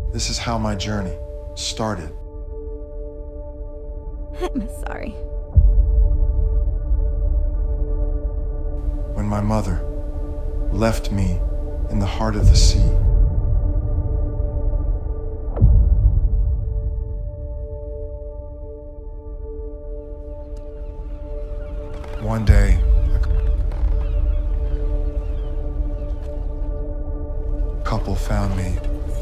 This is how my journey started. I'm sorry. When my mother left me in the heart of the sea. One day, a couple found me.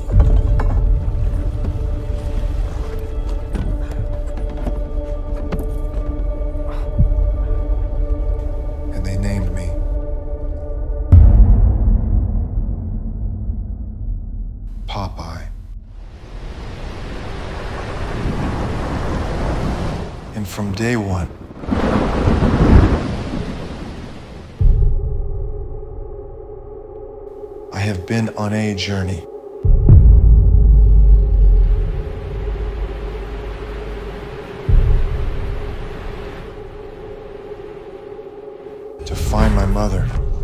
And they named me Popeye. And from day one, I have been on a journey. To find my mother.